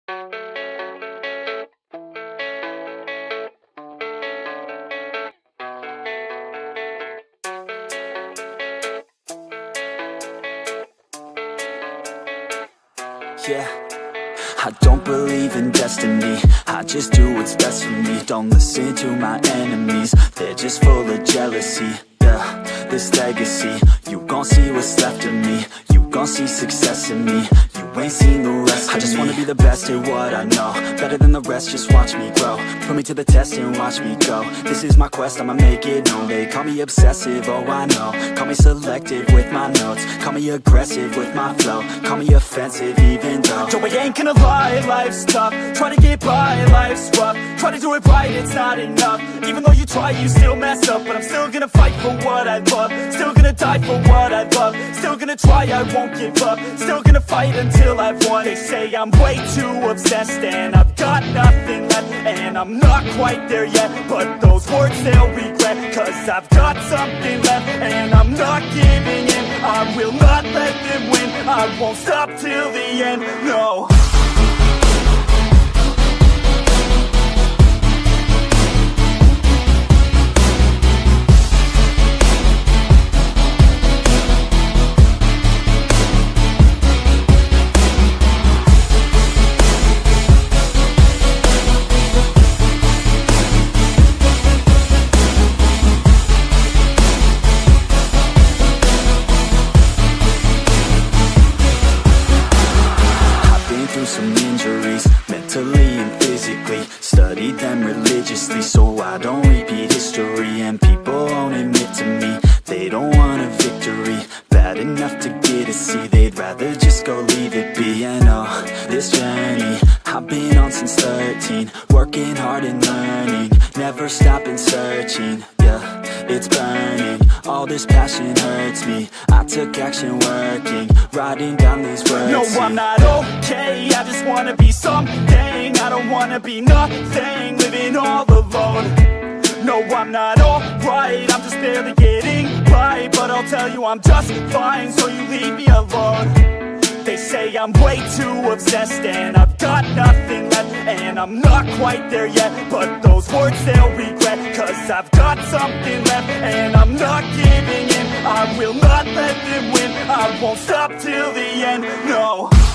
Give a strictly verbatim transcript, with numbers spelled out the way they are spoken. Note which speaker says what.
Speaker 1: Yeah, I don't believe in destiny, I just do what's best for me. Don't listen to my enemies, they're just full of jealousy. Yeah, this legacy, you gon' see what's left of me. You gon' see success in me, you ain't seen the rest of me. I just wanna be the best at what I know, better than the rest, just watch me grow. Put me to the test and watch me go. This is my quest, I'ma make it known. They call me obsessive, oh I know. Call me selective with my notes, call me aggressive with my flow, call me offensive even though Joe, I ain't gonna lie, life's tough. Try to get by, life's rough. Try to do it right, it's not enough. Even though you try, you still mess up. But I'm still gonna fight for what I love, still gonna die for what I love, still gonna try, I won't give up, still gonna fight until I've won. They say I'm way too obsessed and I've got nothing left, and I'm not quite there yet, but those words they'll regret, cause I've got something left and I'm not giving in. I will not let them win, I won't stop till the end, no. Some injuries, mentally and physically. Studied them religiously so I don't repeat history. And people won't admit to me they don't want a victory bad enough to get a C. They'd rather just go leave it be. And oh, this journey I've been on since thirteen, working hard and learning, never stopping searching. Yeah, it's burning, all this passion hurts me. I took action working, writing down these words. No, I'm not okay, I just wanna be something. I don't wanna be nothing, living all alone. No, I'm not alright, I'm just barely getting by. But I'll tell you I'm just fine, so you leave me alone. They say I'm way too obsessed and I've got nothing left, and I'm not quite there yet, but those words they'll regret, cause I've got something left and I'm not giving in. I will not let them win, I won't stop till the end, no.